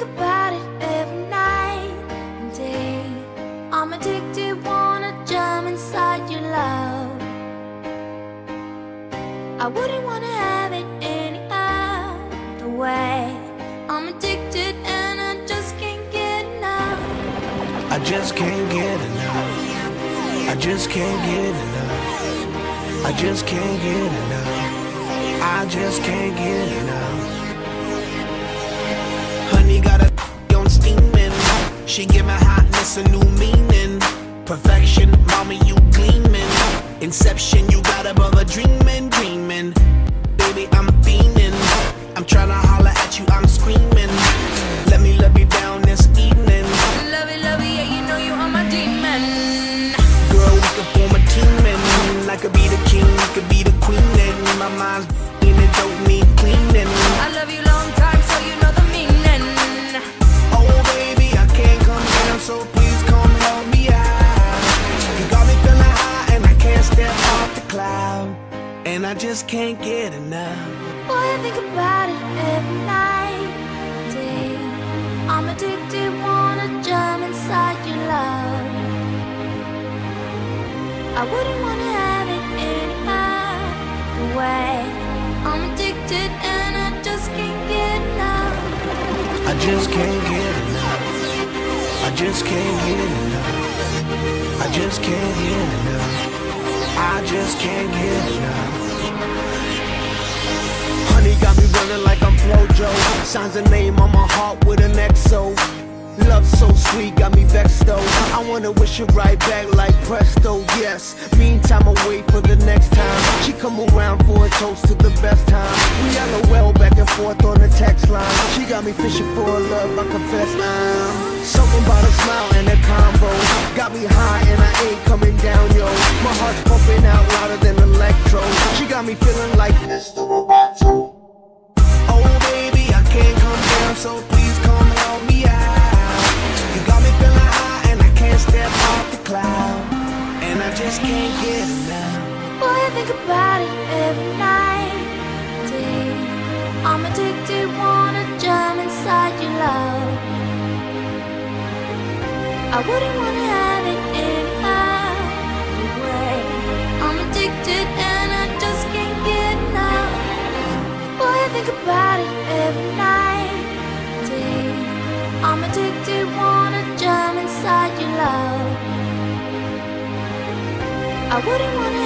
think about it every night and day. I'm addicted, wanna jump inside your love. I wouldn't wanna have it any other way. I'm addicted and I just can't get enough. I just can't get enough. I just can't get enough. I just can't get enough. I just can't get enough. Honey got a on steaming. She give my hotness a new meaning. Perfection, mommy, you gleaming. Inception, you got above a dreaming, dreaming. Baby, I'm fiending. I'm tryna holler at you, I'm screaming. Let me love you down this evening. Love it, yeah, you know you are my demon. Girl, we could form a team and I could be the king, you could be the queen. And my mind's and it don't need cleaning. I love you long time, so you know the meaning. Oh baby, I can't come down, so please come help me out. You got me feeling high and I can't step off the cloud. And I just can't get enough. Boy, I think about it every night, day. I'm addicted, wanna jump inside your love. I wouldn't wanna have it any other way. I'm addicted and I just can't get enough. I just can't get enough. I just can't get enough. I just can't get enough. I just can't get enough. Honey got me running like I'm Flojo. Signs a name on my heart with an XO. Love so sweet, got me vexed though. I wanna wish it right back like presto, yes. Meantime, I wait for the next time she come around for a toast to the best time. We LOL back and forth on the text line. She got me fishing for a love, I confess I'm something about a smile and a combo. Got me high and I ain't coming down, yo. My heart's pumping out louder than electro. She got me feeling like Mr. Roboto. Oh baby, I can't come down, so please come help me out. You got me feeling high and I can't step off the cloud. And I just can't get enough. Boy, I think about it every night, day. I'm addicted, wanna jump inside your love. I wouldn't wanna have it any other way. I'm addicted and I just can't get enough. Boy, I think about it every night, day. I'm addicted, wanna jump inside your love. I wouldn't wanna